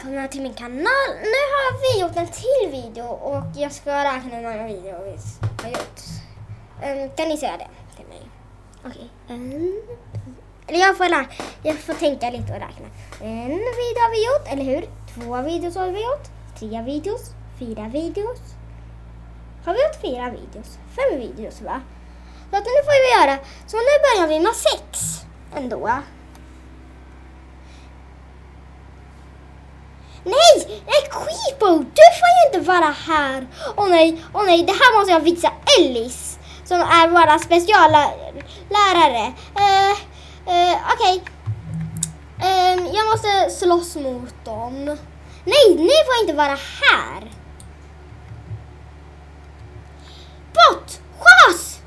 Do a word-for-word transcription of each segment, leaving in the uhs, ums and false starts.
välkomna till min kanal. Nu har vi gjort en till video och jag ska räkna hur många videor vi har gjort. Um, kan ni säga det till mig? Okej. Okay. Um, eller jag får, lä- jag får tänka lite och räkna. En video har vi gjort, eller hur? Två videos har vi gjort. Tre videos. Fyra videos. Har vi gjort fyra videos? Fem videos, va? Så att nu får vi göra. Så nu börjar vi med sex ändå. Nej, nej, Creepo, du får ju inte vara här. Åh nej, åh nej, det här måste jag visa Ellis, som är våra speciallärare. Uh, uh, Okej, okay. uh, jag måste slåss mot dem. Nej, ni får inte vara här. Bort, schas!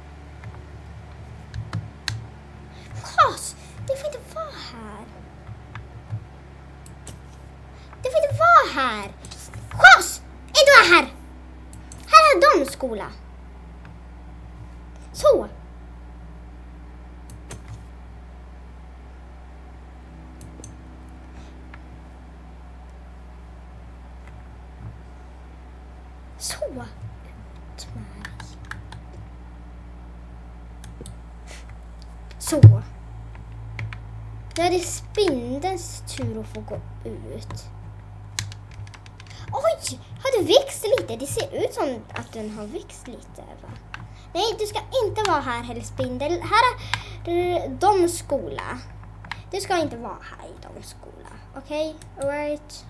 Schas, ni får inte vara här. Det får inte vara här. Schas! Är du här? Här är de skola. Så. Så. Ut med dig. Så. Nu är det spindelns tur att få gå ut. Oj, har du växt lite? Det ser ut som att den har växt lite, va? Nej, du ska inte vara här, Hellspindel. Här är de skola. Du ska inte vara här i de skola. Okej, okay? Alright.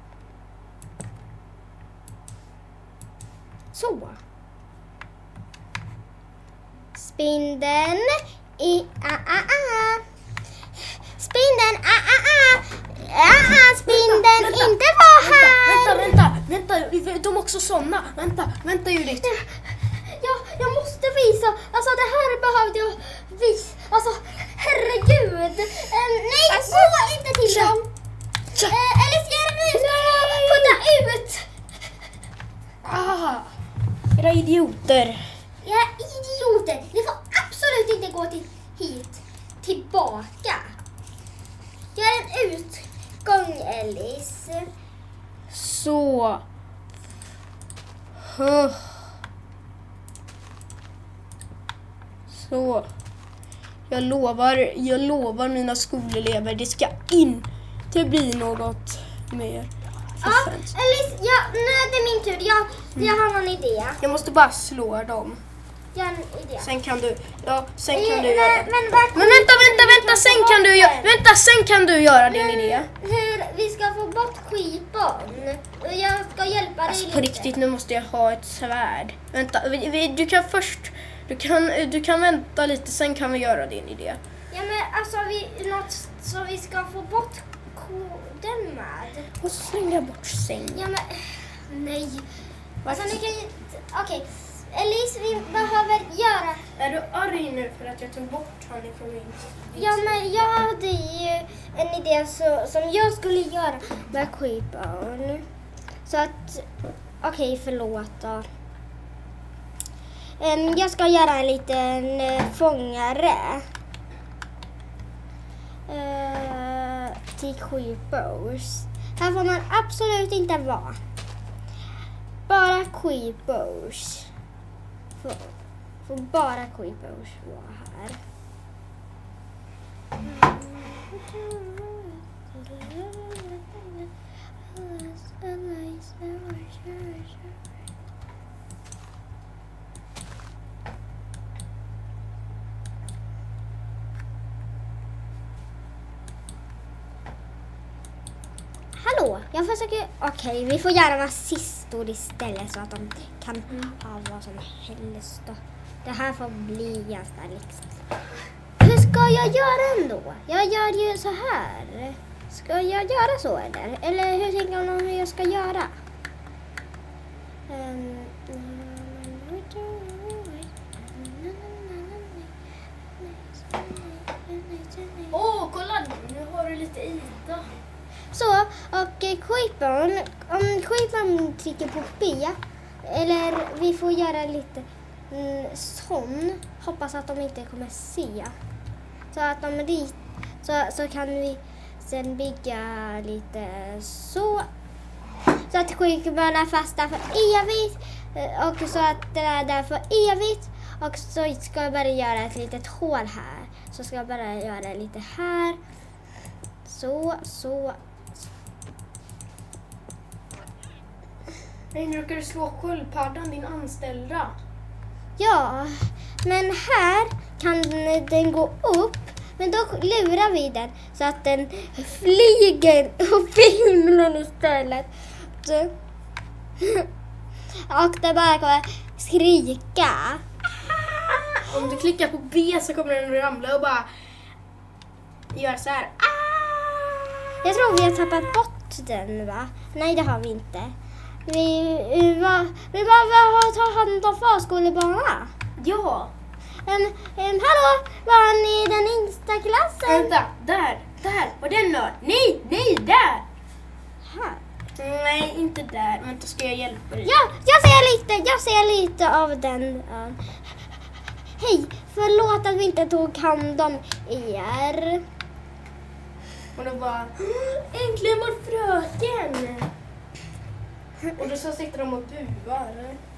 Så. Spindeln i a a a. Spindeln a a a. Ah, ah, spindeln vänta, inte var här. Vänta, vänta, vänta. De är också såna. Vänta, vänta Judith. Ja, jag måste visa. Alltså det här behövde jag visa. Alltså, herregud. Um, nej, alltså, gå inte till tja. dem. Uh, eller ska jag nu putta ut? Ah, era idioter. Era idioter. Ni får absolut inte gå till hit. Tillbaka. Jag är en utgång, Ellis. Så. Huh. Så. Jag lovar, jag lovar mina skolelever, det ska inte bli något mer. Ja, Ellis, ja, nu är det min tur. Jag, jag har en idé. Jag måste bara slå dem. Jag har en idé. Sen kan du, ja, sen kan I, du göra. Men, men, men vänta, vänta, vänta, sen kan du göra. Vänta, sen kan du göra din idé. Hur vi ska få bort skipon. Jag ska hjälpa dig alltså, lite. På riktigt, nu måste jag ha ett svärd. Vänta, vi, vi, du kan först, du kan, du kan vänta lite, sen kan vi göra din idé. Ja, men alltså vi, något så vi ska få bort koden med. Och så slänger jag bort sängen. Ja, men nej. Alltså, ni kan ju, okej. Elise, vi behöver göra... Är du arg nu för att jag tog bort han ifrån min? Ja, men jag hade ju en idé så, som jag skulle göra med Creepon. Så att, okej, okay, förlåt då. Um, jag ska göra en liten uh, fångare. Uh, till Creepos. Här får man absolut inte vara. Bara Creepos. Får, får bara Creepos vara här. Hallå, jag försöker... Okej, okay, vi får göra nazistor istället så att de kan mm. ha vad som helst då. Det här får bli ganska liksom. Hur ska jag göra ändå? Jag gör ju så här. Ska jag göra så eller? Eller hur tänker man hur jag ska göra? Um, Åh, oh, kolla nu har du lite Ida. Så, och Creepon, om Creepon trycker på B, eller vi får göra lite mm, sån, hoppas att de inte kommer se. Så att de rit, så, så kan vi sen bygga lite så. Så att skivbönorna är fasta för evigt. Och så att det är där för evigt. Och så ska jag bara göra ett litet hål här. Så ska jag bara göra lite här. Så, så. Nej, nu råkar du slå sköldpaddan, din anställda. Ja, men här kan den gå upp. Men då lurar vi den så att den flyger upp i himlen istället. Så. Och det bara kommer skrika. Om du klickar på B så kommer den ramla och bara göra så här. Jag tror vi har tappat bort den, va? Nej, det har vi inte. Vi, vi, va, vi behöver ta hand om förskolebarna. Ja. Um, um, hallå, var ni i den yngsta klassen? Vänta, där, där. Och den då? Nej, nej, där. Här. Nej, inte där. Vänta, ska jag hjälpa dig? Ja, jag ser lite, jag ser lite av den. Um. Hej, förlåt att vi inte tog hand om er. Och då bara, äntligen vår fröken. Och då så sitter de och buar.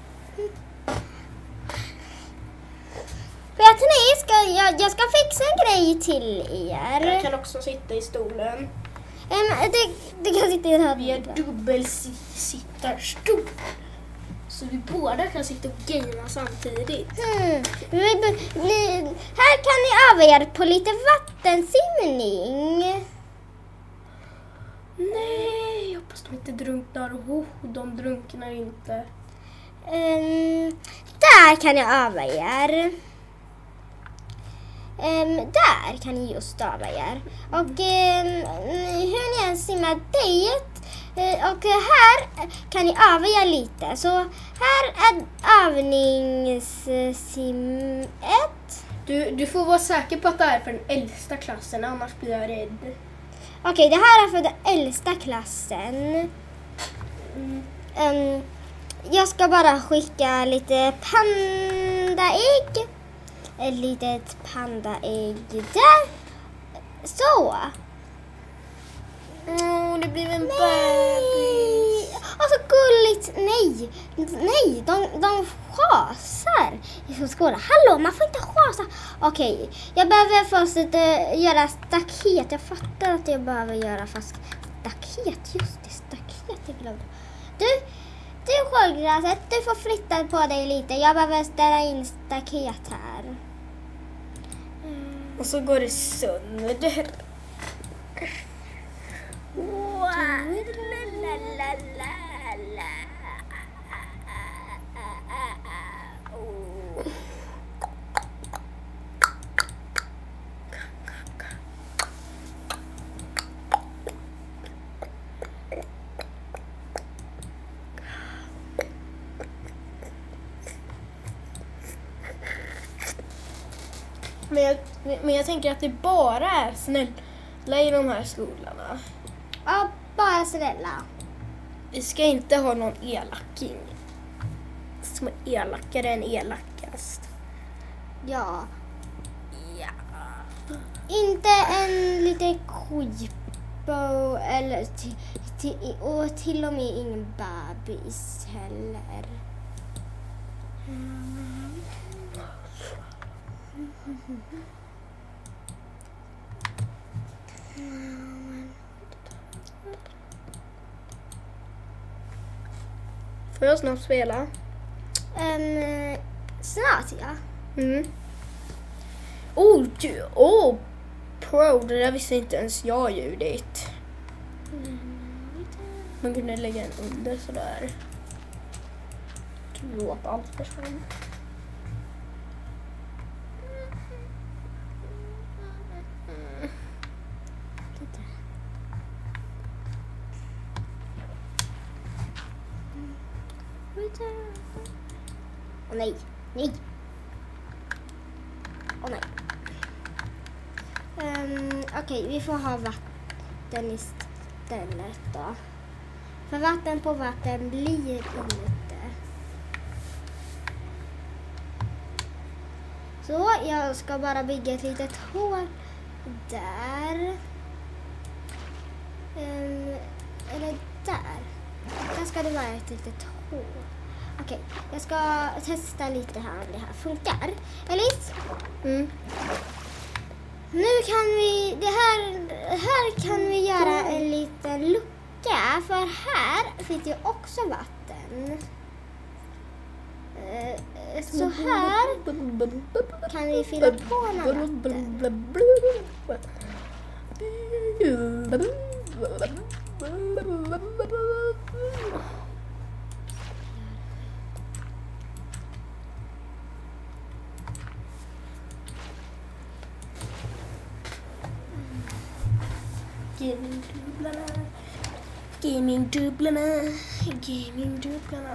Vet ni, ska, jag, jag ska fixa en grej till er. Jag kan också sitta i stolen. Um, det, det kan sitta i den här. Vi är dubbelsittarstol. Så vi båda kan sitta och gamea samtidigt. Hmm. Vi, vi, här kan ni öva er på lite vattensimning. Nej, jag hoppas de inte drunknar. Oh, de drunknar inte. Um, där kan jag öva er. Um, där kan ni just öva er. Och um, hur ni än simmar dit. Uh, och här kan ni öva er lite. Så här är övningssim ett. Du, du får vara säker på att det är för den äldsta klassen, annars blir jag rädd. Okej, okay, det här är för den äldsta klassen. Mm. Um, jag ska bara skicka lite pandaägg. Ett litet pandaägg där. Så. Åh, oh, det blir en Nej. bebis. Åh, så gulligt. Nej, nej, de, de schasar i skolan. Hallå, man får inte schasa. Okej, okay, jag behöver först uh, göra staket. Jag fattar att jag behöver göra fast staket. Just det, staket, jag glömde. Du, du sköldgräset, du får flytta på dig lite. Jag behöver ställa in staket här. Och så går det sönder. Wow. Men jag, men jag tänker att det bara är snälla i de här skolorna. Ja, bara snälla. Vi ska inte ha någon elaking. Som är elakare än elakast. Ja. Ja. Inte en liten creepo eller t- t- och till och med ingen bebis heller. Mm. Får jag snart spela? Um, snart, ja. Mm. Oh, du, oh, pro, det där visste inte ens jag ljudet. Man kunde lägga en under sådär. Låt allt försvann. Åh nej, nej. Åh nej. Um, Okej, okay, vi får ha vatten istället då. För vatten på vatten blir inte. Så, jag ska bara bygga ett litet hål där. Um, eller där. Där ska det vara ett litet hål. Okej, jag ska testa lite här om det här funkar. Alice? Mm. Nu kan vi, det här, här kan vi göra en liten lucka. För här finns ju också vatten. Uh, så här kan vi fylla på med vatten. Gaming-dubblarna, gaming-dubblarna, gaming-dubblarna.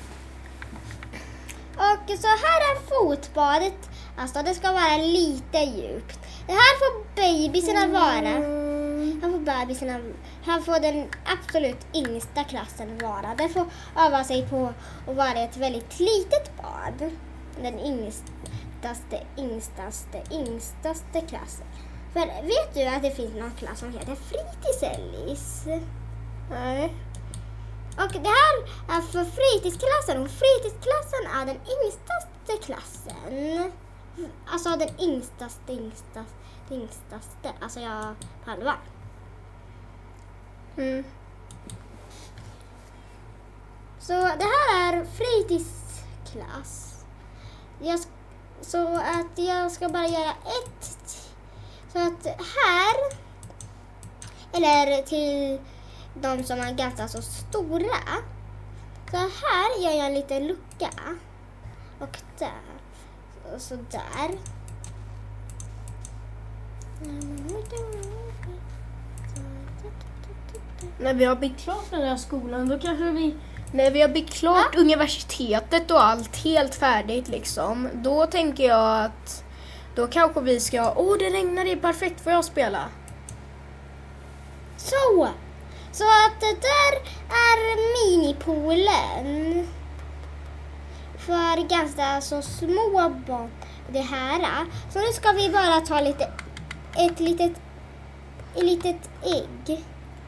Och så här är fotbadet. Alltså det ska vara lite djupt. Det här får babysarna vara. Här får babysarna, här får den absolut yngsta klassen vara. Den får öva sig på att vara ett väldigt litet bad. Den yngstaste, yngstaste, yngstaste klassen. För vet du att det finns någon klass som heter fritids-Ellis? Nej. Och det här är för fritidsklassen. Och fritidsklassen är den yngstaste klassen. Alltså den yngstaste, yngstaste, yngstaste. Alltså jag på allvar. Mm. Så det här är fritidsklass. Jag, så att jag ska bara göra ett. Så att här, eller till de som är ganska så stora. Så här gör jag en liten lucka. Och där. Och så där. När vi har byggt klart den här skolan, då kanske vi... När vi har byggt klart ja. universitetet och allt helt färdigt liksom, då tänker jag att då kanske vi ska... Åh, oh, det regnar, det är perfekt för att spela. Så! Så att det där är minipoolen. För ganska så små barn. Det här. Så nu ska vi bara ta lite... Ett litet... Ett litet ägg.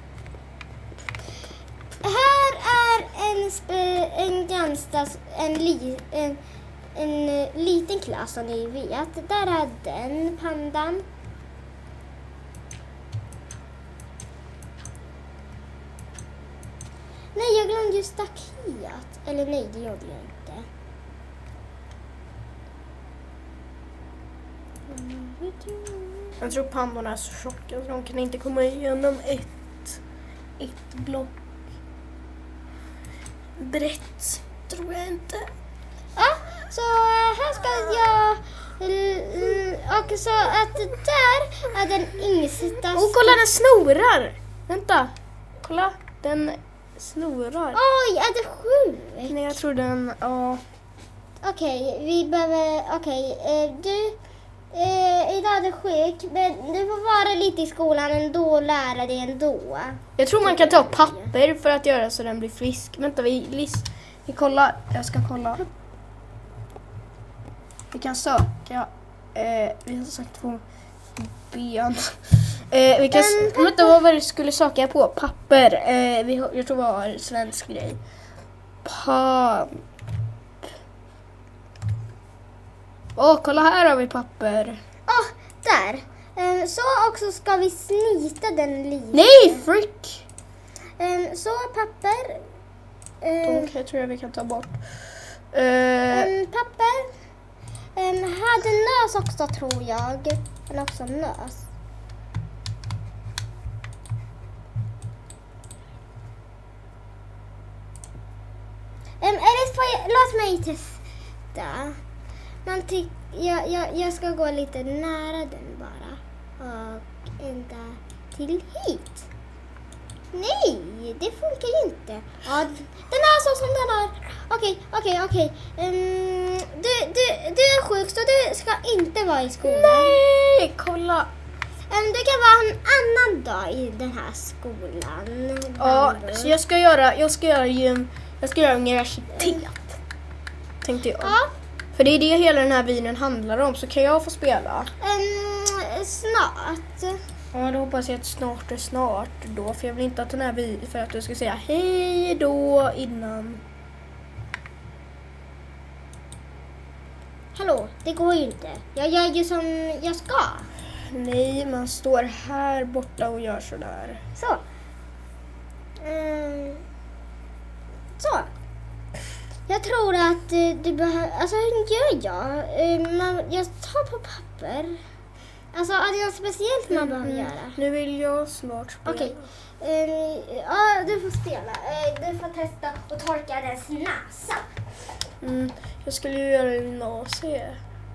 Här är en, en ganska... En, li, en, en liten klass som ni vet. Där är den pandan. Nej, jag glömde ju staket. Eller nej, det gjorde jag inte. Jag tror pandorna är så tjocka så de kan inte komma igenom ett, ett block brett, tror jag inte. Ja, så här ska jag... Och så att där är den yngsta... Åh, kolla, den snorar! Vänta, kolla, den snorar. Oj, är det sjukt? Nej, jag tror den... Ja. Okej, vi behöver... Okej, du... Eh, idag är det sjuk, men du får vara lite i skolan ändå och lära dig ändå. Jag tror man kan ta papper för att göra så den blir frisk. Vänta, vi, Liz, vi kollar. Jag ska kolla. Vi kan söka. Eh, vi har sagt två ben. Eh, vi kan... Mm, vänta, vad var det skulle söka på? Papper. Eh, vi, jag tror det var en svensk grej. Pa... Åh, kolla här har vi papper. Åh, oh, där. Um, så också ska vi snita den lite. Nej, frick! Um, så papper. Um, Okej, tror jag vi kan ta bort. Uh, um, papper. Um, hade nös också, tror jag. Men också nös. Um, eller får jag, låt mig testa. Man tyck, jag, jag, jag ska gå lite nära den bara. Och ända till hit. Nej, det funkar ju inte. Ja, den är så som den är. Okej, okej, okej. Um, du, du, du är sjuk så du ska inte vara i skolan. Nej, kolla. Um, du kan vara en annan dag i den här skolan. Ja, så jag ska göra, jag ska göra, jag ska göra universitet. Mm. Tänkte jag. Ja. För det är det hela den här videon handlar om, så kan jag få spela? Um, snart. Ja, då hoppas jag att snart är snart då. För jag vill inte att den här videon för att du ska säga hej då innan. Hallå, det går ju inte. Jag gör ju som jag ska. Nej, man står här borta och gör sådär. Så. Mm. Så. Jag tror att eh, du behöver... Alltså, hur gör jag? Eh, man, jag tar på papper. Alltså, är det något speciellt man behöver Mm. göra? Nu vill jag snart spela. Okej. Eh, ja, du får spela. Eh, du får testa att torka dess näsa. Mm, jag skulle ju göra gymnasiet.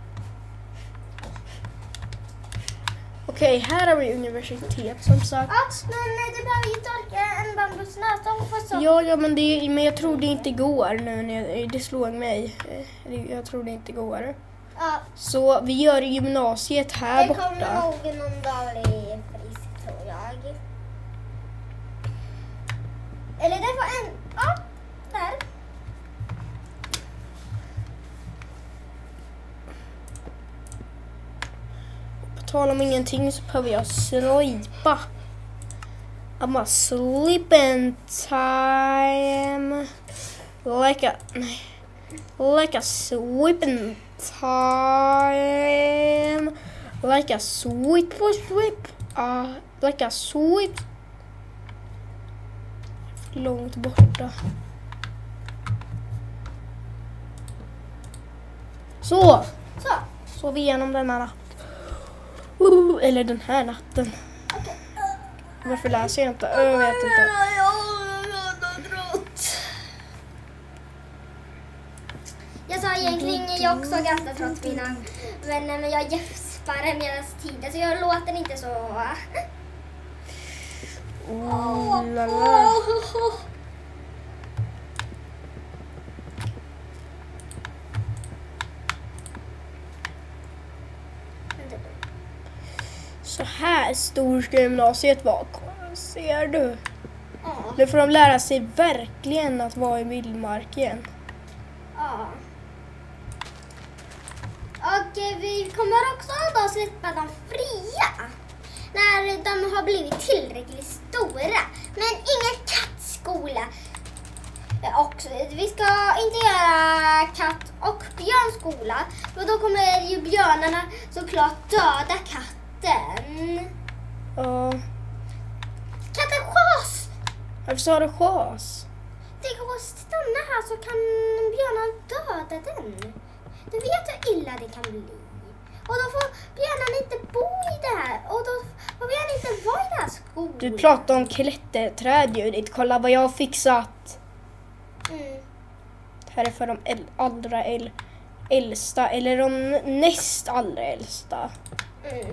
Okej, här har vi universitet som sagt. Ja, men du behöver ju torka en bambusnäsa och få så. Ja, ja men, det, men jag tror det inte går nu när jag, det slår mig. Eh, Jag tror det inte går. Ja, Så vi gör gymnasiet här det kommer borta. nog någon dag bli frisk, tror jag. Eller det var en... Ja, där. På tal om ingenting så behöver jag slipa. I'm a sleeping time. Like a... Nej. Like a sweeping time. Like a sweep sweep. Uh, like a sweep. Långt borta. Så. Så. Så vi igenom denna natt. Eller den här natten. Okej. Varför läser jag inte? Jag vet inte. Jag sa egentligen är jag också ganska trött mina vänner, men jag gäspar medan tiden så jag låter inte så. Oh, la, la. Så här stor ska gymnasiet vara. Ser du? Ja. Nu får de lära sig verkligen att vara i vildmarken. Ja. Och eh, vi kommer också då släppa dem fria när de har blivit tillräckligt stora. Men ingen kattskola. Eh, också, vi ska inte göra katt- och björnskola. För då kommer ju björnarna såklart döda katten. Ja. Katten chas! Varför sa du chas? Det går att stanna här så kan björnen döda den. Du vet hur illa det kan bli. Och då får björnen inte bo i det här. Och då får björnen inte vara i det här skolan. Du pratar om klätterträd, Judith. Kolla vad jag har fixat. Mm. Det här är för de äl- allra äl- äldsta. Eller de näst allra äldsta. Mm.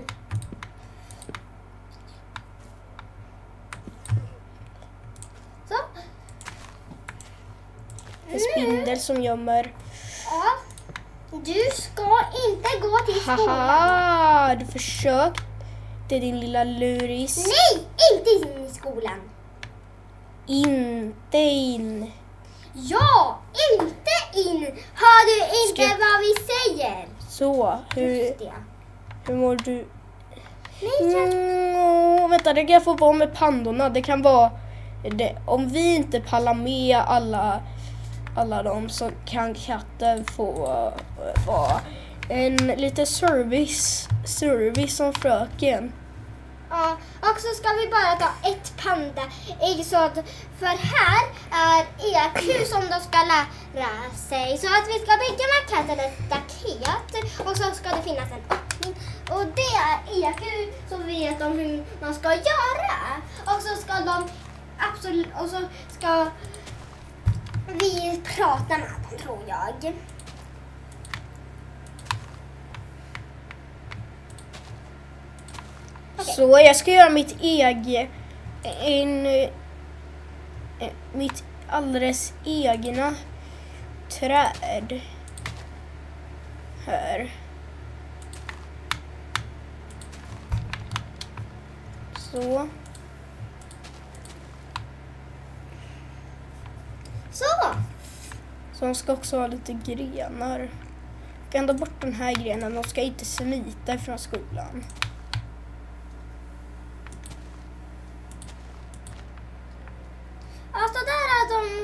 Så. En spindel som gömmer. Ja. Du ska inte gå till skolan. Haha, du försökte din lilla luris. Nej, inte in i skolan. Inte in. Ja, inte in. Hör du inte Ska- vad vi säger? Så, hur, Just det. hur mår du? Nej, jag... Mm, vänta, det kan få vara med pandorna. Det kan vara... Det, om vi inte pallar med alla, alla dem så kan katten få uh, vara en lite service, service som fröken. Ja, och så ska vi bara ta ett panda ägg så att, för här är E Q som de ska lära sig. Så att vi ska bygga med katten ett staket och så ska det finnas en öppning. Och det är E Q som vet om hur man ska göra. Och så ska de absolut, och så ska vi prata med dem, tror jag. Okay. Så jag ska göra mitt eget, en, eh, mitt alldeles egna träd här. Så. Så. Så de ska också ha lite grenar. Jag kan ändå bort den här grenen, de ska inte smita från skolan.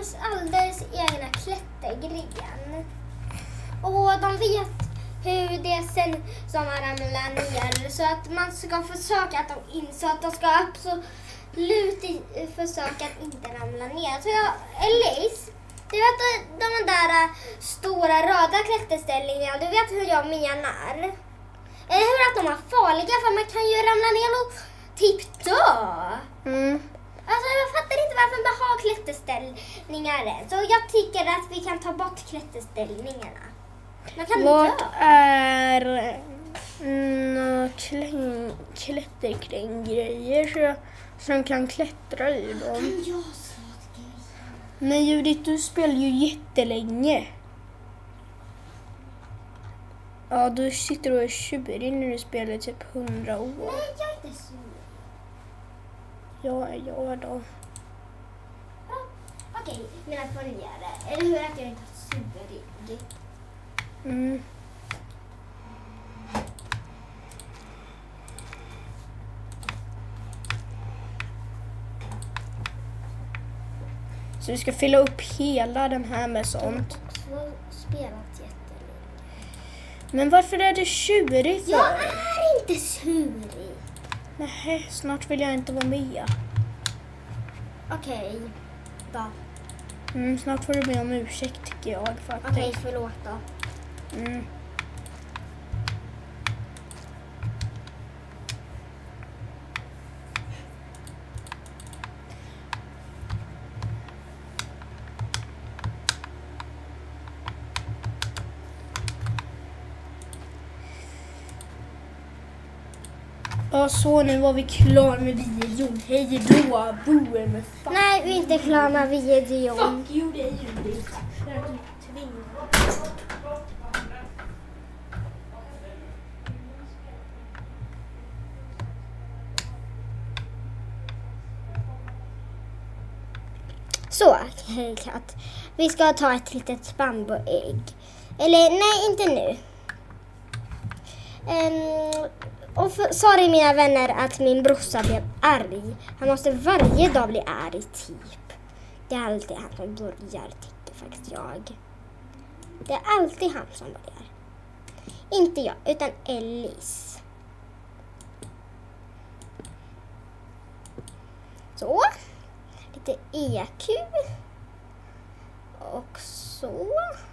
ens alldeles egna klättergren. Och de vet hur det sen som man ramlar ner. Så att man ska försöka att de in, så att de ska absolut försöka att inte ramla ner. Så jag, Elise, du vet de där stora röda klätterställningarna, du vet hur jag menar. Eller hur att de är farliga, för man kan ju ramla ner och typ dö. Mm. Alltså jag fattar inte varför man har klätterställningar. Så jag tycker att vi kan ta bort klätterställningarna. Man kan Vad dö. är några kläng, klätterkläng-grejer så, som kan klättra i dem? Kan jag saker? Men Judith, du spelar ju jättelänge. Ja, du sitter och är tjurig när du spelar typ hundra år. Nej, jag är inte sur. Ja, jag då. Ja, okej, mina följare. Eller hur att jag inte är surig? Mm. Så vi ska fylla upp hela den här med sånt. Jag har också spelat jättelänge. Men varför är du tjurig för? Jag är inte surig. Nej, snart vill jag inte vara med. Okej, då. Mm, snart får du be om ursäkt tycker jag faktiskt. Okej, förlåt då. Mm. Ja, så nu var vi klara med videon. Hej då, boer med fan. Nej, vi är inte klara med videon. Fuck you, det är Judith. Så, Katt. Vi ska ta ett litet bambuägg. Eller nej, inte nu. Um, och för, sorry mina vänner att min brorsa blev arg. Han måste varje dag bli arg typ. Det är alltid han som börjar, tycker faktiskt jag. Det är alltid han som börjar. Inte jag, utan Elise. Så. Lite E Q. Och så.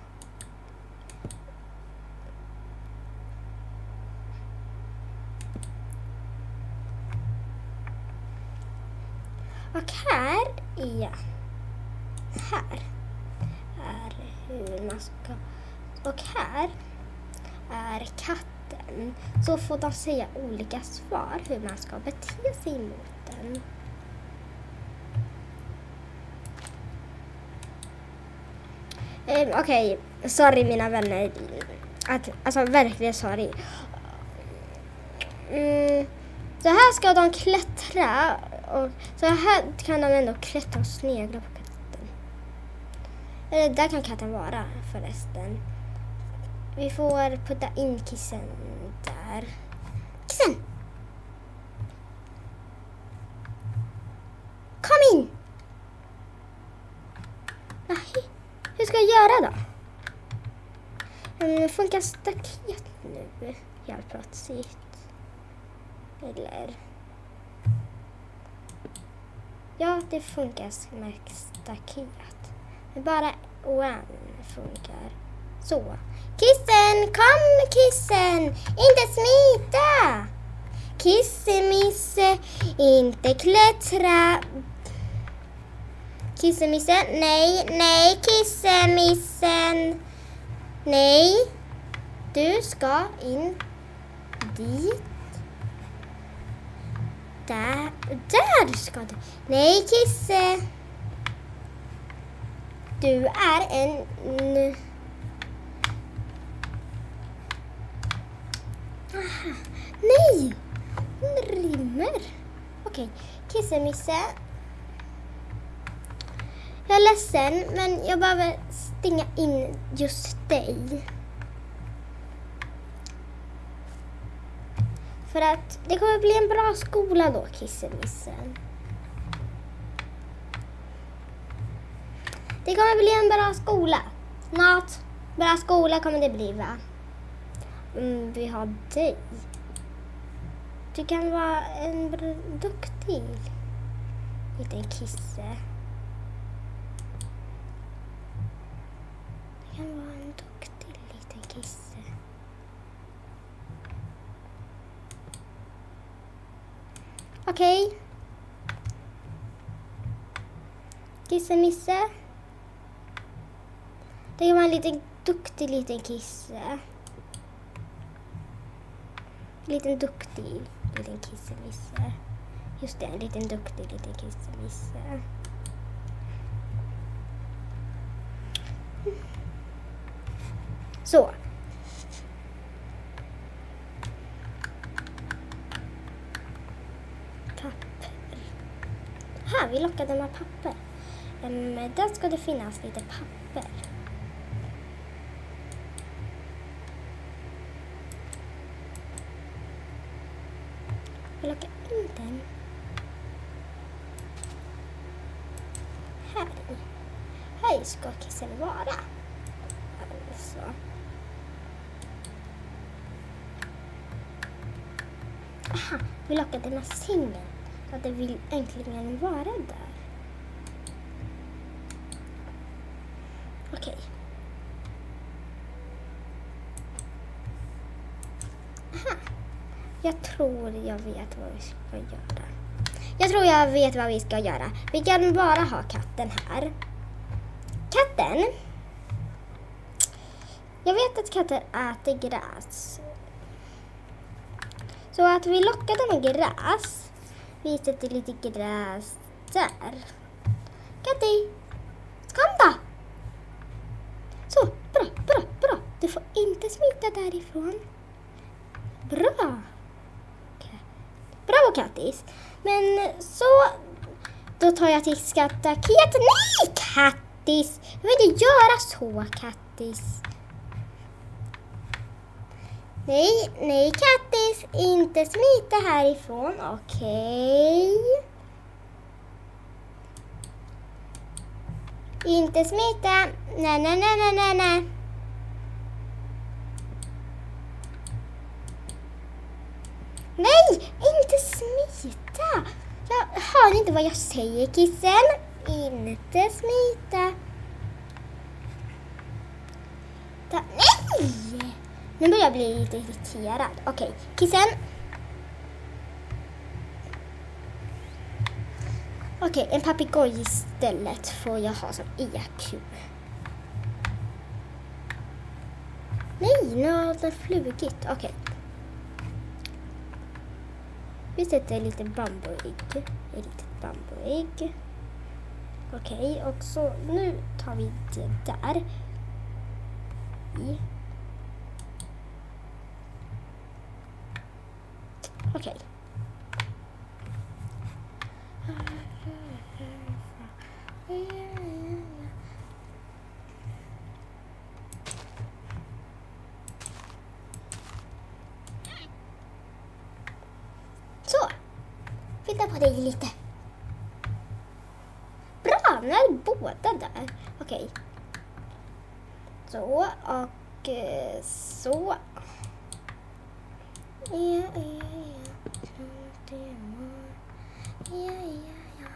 Och här är här är hur man ska, och här är katten. Så får de säga olika svar hur man ska bete sig mot den. Um, Okej, okay. Sorry mina vänner. Att, alltså verkligen sorry. Mm, så här ska de klättra. Och så här kan de ändå klättra och snegla på katten. Eller där kan katten vara förresten. Vi får putta in kissen där. Kissen! Kom in! Nej. Hur ska jag göra då? Mm, funkar staket nu? Helt plötsligt. Eller... Ja, det funkar med staket. Men bara en funkar. Så. Kissen! Kom Kissen! Inte smita! Kissemisse! Inte klättra! Kissemissen, nej, nej, kissemissen. Nej, du ska in dit. Där, där ska du. Nej, Kisse. Du är en... Aha, nej, hon rymmer. Okej, kissemisse. Jag är ledsen, men jag behöver stänga in just dig. För att det kommer bli en bra skola då, kissemissen. Det kommer bli en bra skola. Snart. Bra skola kommer det bli, va? Mm, vi har dig. Du kan vara en br- duktig liten kisse. Du kan vara en duktig liten kisse. Okej. Okay. Kissemisse. Det kan vara en liten duktig liten kisse. Liten duktig liten kissemisse. Just det, en liten duktig liten kissemisse. Så. Papper. Här, vi lockade med papper. Um, där ska det finnas lite papper. Jag lockar in den. Här i. Här ska kissen vara. Alltså. Aha, vi lockade med sängen. Så att det vill äntligen vara där. Okej. Aha. Jag tror jag vet vad vi ska göra. Jag tror jag vet vad vi ska göra. Vi kan bara ha katten här. Katten. Jag vet att katter äter gräs. Så att vi lockar dem med gräs. Vi sätter lite gräs där. Katti. Kom då. Så, bra, bra, bra. Du får inte smita därifrån. Bra. Bravo, Kattis. Men så, då tar jag till skattaket. Nej, Kattis. Jag vill inte göra så, Kattis. Nej, nej, Kattis. Inte smita härifrån. Okej. Inte smita. Nej, nej, nej, nej, nej, nej. Nej, inte smita. Jag hör inte vad jag säger, kissen. Inte smita. Da, nej! Nu börjar jag bli lite irriterad. Okej, kissen. Okej, en papegoj istället får jag ha som E Q. Nej, nu har den flugit. Okej. Vi sätter lite bambuägg. Ett litet bambuägg. Okej, okay, och så nu tar vi det där. I. Okej. Okay. Så. Flytta på dig lite. Bra, nu är båda där. Okej. Okay. Så och så. Ja, ja, ja. Ja, ja, ja.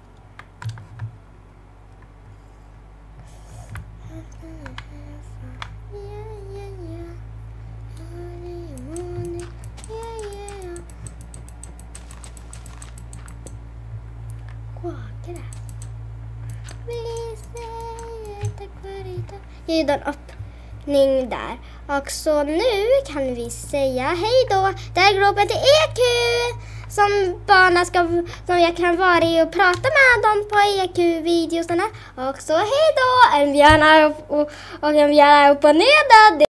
Jag gjorde en öppning där. Och så nu kan vi säga hej då. Det här är gruppen till E Q. Som barnen ska, som jag kan vara i och prata med dem på E Q-videosarna. Och så hej då. En björn är upp och, och en björn är upp och ner.